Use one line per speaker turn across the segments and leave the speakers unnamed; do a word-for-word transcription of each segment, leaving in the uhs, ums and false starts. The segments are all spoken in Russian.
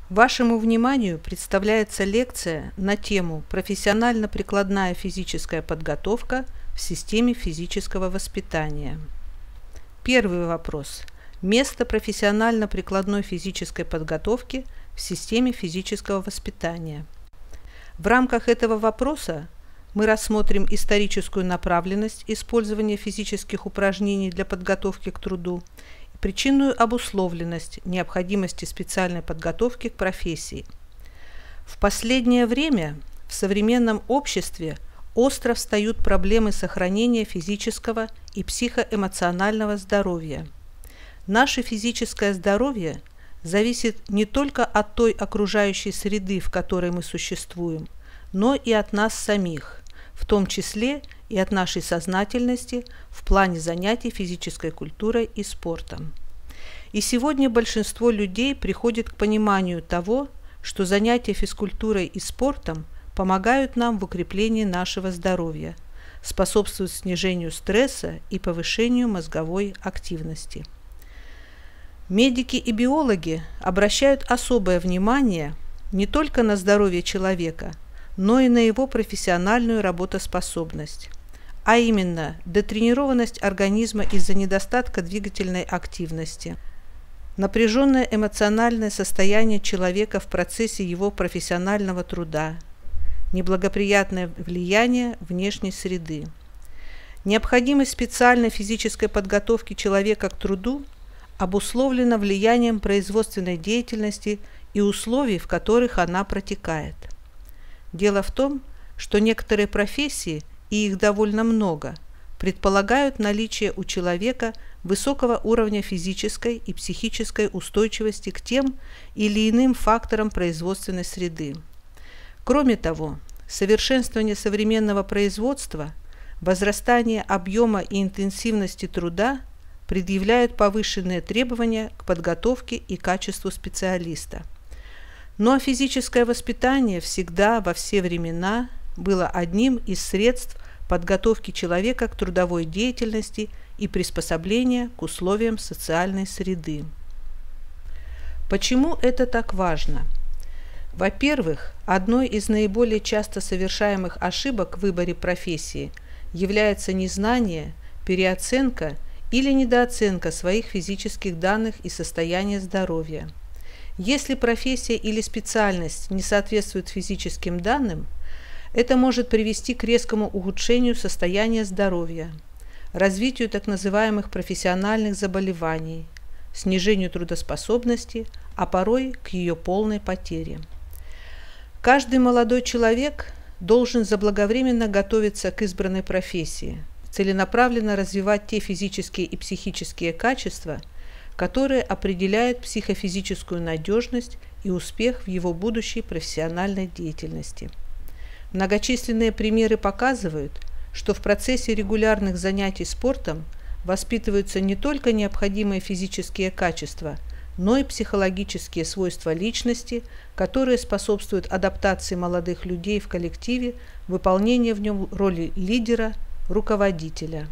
Вашему вниманию представляется лекция на тему «Профессионально-прикладная физическая подготовка в системе физического воспитания». Первый вопрос. Место профессионально-прикладной физической подготовки в системе физического воспитания. В рамках этого вопроса мы рассмотрим историческую направленность использования физических упражнений для подготовки к труду, причинную обусловленность необходимости специальной подготовки к профессии. В последнее время в современном обществе остро встают проблемы сохранения физического и психоэмоционального здоровья. Наше физическое здоровье зависит не только от той окружающей среды, в которой мы существуем, но и от нас самих, в том числе и от нашей сознательности в плане занятий физической культурой и спортом. И сегодня большинство людей приходит к пониманию того, что занятия физкультурой и спортом помогают нам в укреплении нашего здоровья, способствуют снижению стресса и повышению мозговой активности. Медики и биологи обращают особое внимание не только на здоровье человека, но и на его профессиональную работоспособность, а именно дотренированность организма из-за недостатка двигательной активности, напряженное эмоциональное состояние человека в процессе его профессионального труда, неблагоприятное влияние внешней среды. Необходимость специальной физической подготовки человека к труду обусловлена влиянием производственной деятельности и условий, в которых она протекает. Дело в том, что некоторые профессии, и их довольно много, предполагают наличие у человека высокого уровня физической и психической устойчивости к тем или иным факторам производственной среды. Кроме того, совершенствование современного производства, возрастание объема и интенсивности труда предъявляют повышенные требования к подготовке и качеству специалиста. Но физическое воспитание всегда, во все времена, было одним из средств подготовки человека к трудовой деятельности и приспособления к условиям социальной среды. Почему это так важно? Во-первых, одной из наиболее часто совершаемых ошибок в выборе профессии является незнание, переоценка или недооценка своих физических данных и состояния здоровья. Если профессия или специальность не соответствует физическим данным, это может привести к резкому ухудшению состояния здоровья, развитию так называемых профессиональных заболеваний, снижению трудоспособности, а порой к ее полной потере. Каждый молодой человек должен заблаговременно готовиться к избранной профессии, целенаправленно развивать те физические и психические качества, которые определяют психофизическую надежность и успех в его будущей профессиональной деятельности. Многочисленные примеры показывают, что в процессе регулярных занятий спортом воспитываются не только необходимые физические качества, но и психологические свойства личности, которые способствуют адаптации молодых людей в коллективе, выполнению в нем роли лидера, руководителя.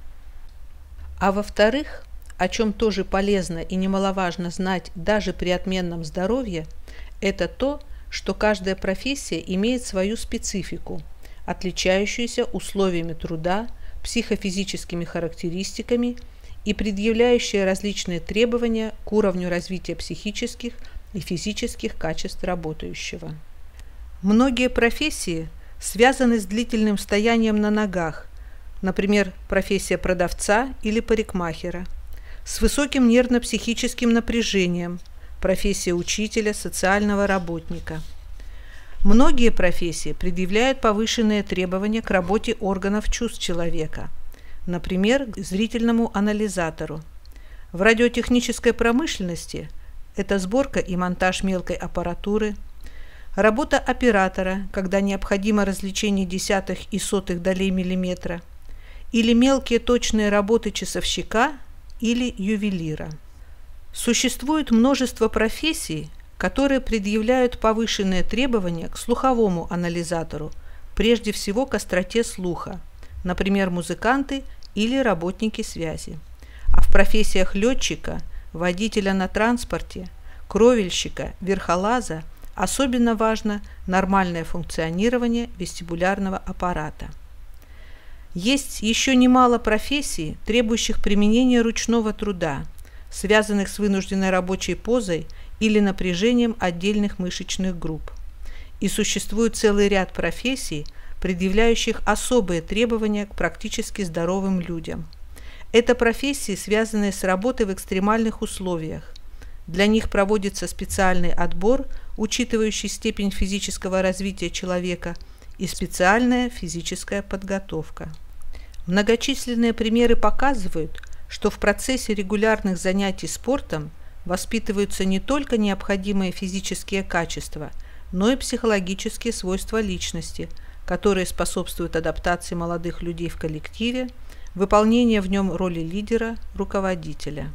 А во-вторых, о чем тоже полезно и немаловажно знать даже при отменном здоровье, это то, что каждая профессия имеет свою специфику, отличающуюся условиями труда, психофизическими характеристиками и предъявляющая различные требования к уровню развития психических и физических качеств работающего. Многие профессии связаны с длительным стоянием на ногах, например, профессия продавца или парикмахера, с высоким нервно-психическим напряжением, профессия учителя, социального работника. Многие профессии предъявляют повышенные требования к работе органов чувств человека, например, к зрительному анализатору. В радиотехнической промышленности это сборка и монтаж мелкой аппаратуры, работа оператора, когда необходимо развлечение десятых и сотых долей миллиметра, или мелкие точные работы часовщика или ювелира. Существует множество профессий, которые предъявляют повышенные требования к слуховому анализатору, прежде всего к остроте слуха, например, музыканты или работники связи. А в профессиях летчика, водителя на транспорте, кровельщика, верхолаза особенно важно нормальное функционирование вестибулярного аппарата. Есть еще немало профессий, требующих применения ручного труда, связанных с вынужденной рабочей позой или напряжением отдельных мышечных групп. И существует целый ряд профессий, предъявляющих особые требования к практически здоровым людям. Это профессии, связанные с работой в экстремальных условиях. Для них проводится специальный отбор, учитывающий степень физического развития человека, и специальная физическая подготовка. Многочисленные примеры показывают, что в процессе регулярных занятий спортом воспитываются не только необходимые физические качества, но и психологические свойства личности, которые способствуют адаптации молодых людей в коллективе, выполнению в нем роли лидера, руководителя.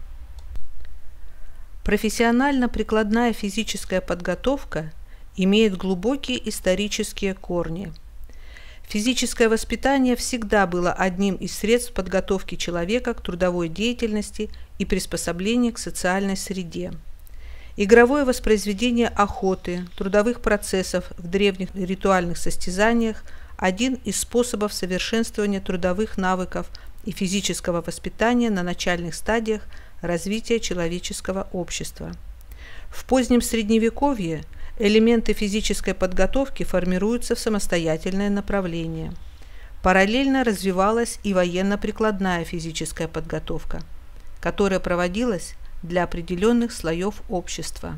Профессионально-прикладная физическая подготовка имеет глубокие исторические корни. Физическое воспитание всегда было одним из средств подготовки человека к трудовой деятельности и приспособления к социальной среде. Игровое воспроизведение охоты, трудовых процессов в древних ритуальных состязаниях – один из способов совершенствования трудовых навыков и физического воспитания на начальных стадиях развития человеческого общества. В позднем Средневековье элементы физической подготовки формируются в самостоятельное направление. Параллельно развивалась и военно-прикладная физическая подготовка, которая проводилась для определенных слоев общества.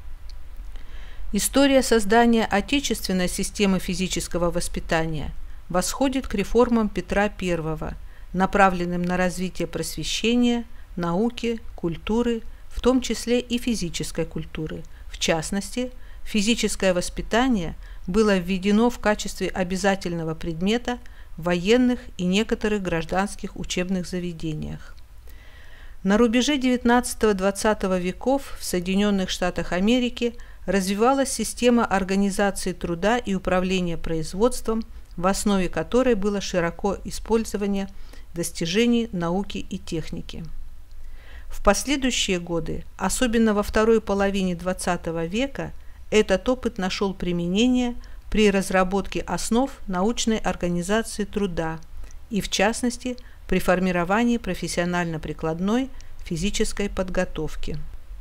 История создания отечественной системы физического воспитания восходит к реформам Петра Первого, направленным на развитие просвещения, науки, культуры, в том числе и физической культуры. В частности, физическое воспитание было введено в качестве обязательного предмета в военных и некоторых гражданских учебных заведениях. На рубеже девятнадцатого-двадцатого веков в Соединенных Штатах Америки развивалась система организации труда и управления производством, в основе которой было широко использование достижений науки и техники. В последующие годы, особенно во второй половине двадцатого века, этот опыт нашел применение при разработке основ научной организации труда и, в частности, при формировании профессионально-прикладной физической подготовки.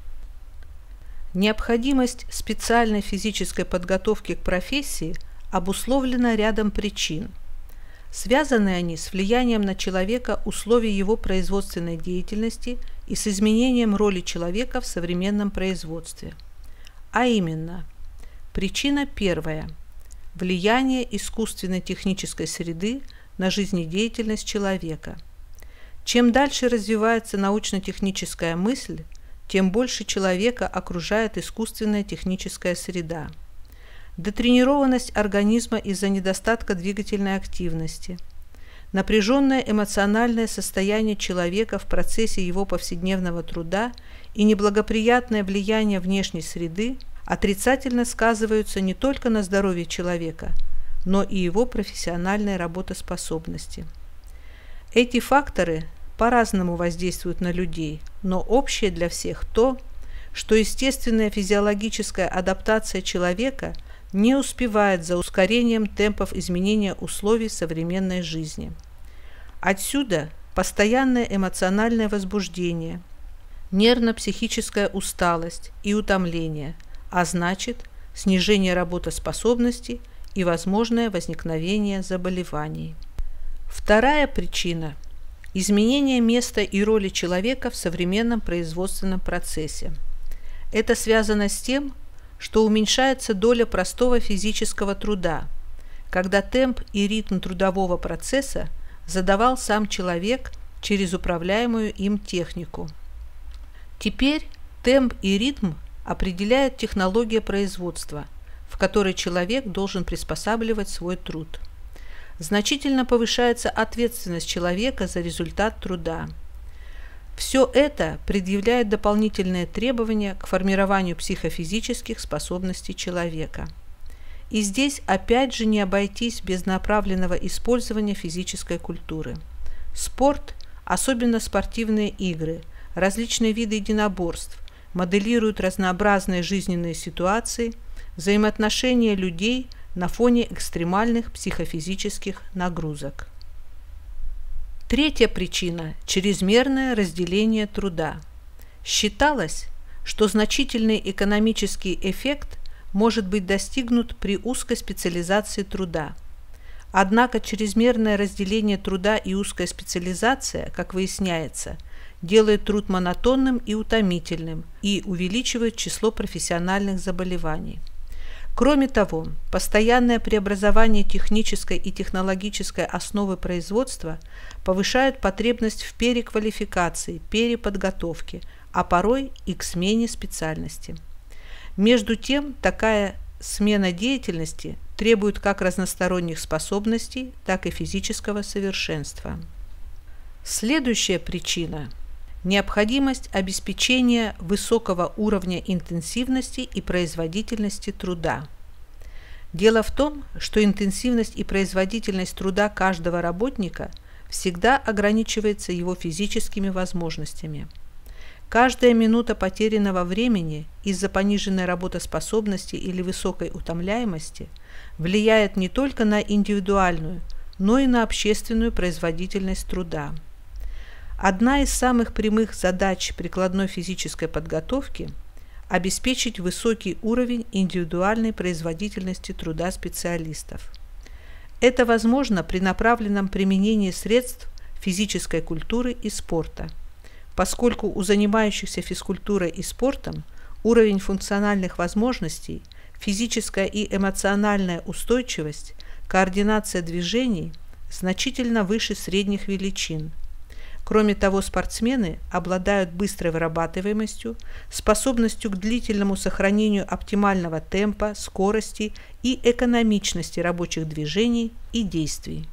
Необходимость специальной физической подготовки к профессии обусловлена рядом причин. Связаны они с влиянием на человека условий его производственной деятельности и с изменением роли человека в современном производстве. А именно, причина первая – влияние искусственной технической среды на жизнедеятельность человека. Чем дальше развивается научно-техническая мысль, тем больше человека окружает искусственная техническая среда. Детренированность организма из-за недостатка двигательной активности, напряженное эмоциональное состояние человека в процессе его повседневного труда и неблагоприятное влияние внешней среды отрицательно сказываются не только на здоровье человека, но и его профессиональной работоспособности. Эти факторы по-разному воздействуют на людей, но общее для всех то, что естественная физиологическая адаптация человека не успевает за ускорением темпов изменения условий современной жизни. Отсюда постоянное эмоциональное возбуждение, нервно-психическая усталость и утомление, а значит, снижение работоспособности и возможное возникновение заболеваний. Вторая причина – изменение места и роли человека в современном производственном процессе. Это связано с тем, что уменьшается доля простого физического труда, когда темп и ритм трудового процесса задавал сам человек через управляемую им технику. Теперь темп и ритм определяет технология производства, в которой человек должен приспосабливать свой труд. Значительно повышается ответственность человека за результат труда. Все это предъявляет дополнительные требования к формированию психофизических способностей человека. И здесь опять же не обойтись без направленного использования физической культуры. Спорт, особенно спортивные игры, различные виды единоборств, моделируют разнообразные жизненные ситуации, взаимоотношения людей на фоне экстремальных психофизических нагрузок. Третья причина – чрезмерное разделение труда. Считалось, что значительный экономический эффект может быть достигнут при узкой специализации труда. Однако чрезмерное разделение труда и узкая специализация, как выясняется, делает труд монотонным и утомительным и увеличивает число профессиональных заболеваний. Кроме того, постоянное преобразование технической и технологической основы производства повышает потребность в переквалификации, переподготовке, а порой и к смене специальности. Между тем, такая смена деятельности требует как разносторонних способностей, так и физического совершенства. Следующая причина – необходимость обеспечения высокого уровня интенсивности и производительности труда. Дело в том, что интенсивность и производительность труда каждого работника всегда ограничивается его физическими возможностями. Каждая минута потерянного времени из-за пониженной работоспособности или высокой утомляемости влияет не только на индивидуальную, но и на общественную производительность труда. Одна из самых прямых задач прикладной физической подготовки – обеспечить высокий уровень индивидуальной производительности труда специалистов. Это возможно при направленном применении средств физической культуры и спорта, поскольку у занимающихся физкультурой и спортом уровень функциональных возможностей, физическая и эмоциональная устойчивость, координация движений значительно выше средних величин. Кроме того, спортсмены обладают быстрой вырабатываемостью, способностью к длительному сохранению оптимального темпа, скорости и экономичности рабочих движений и действий.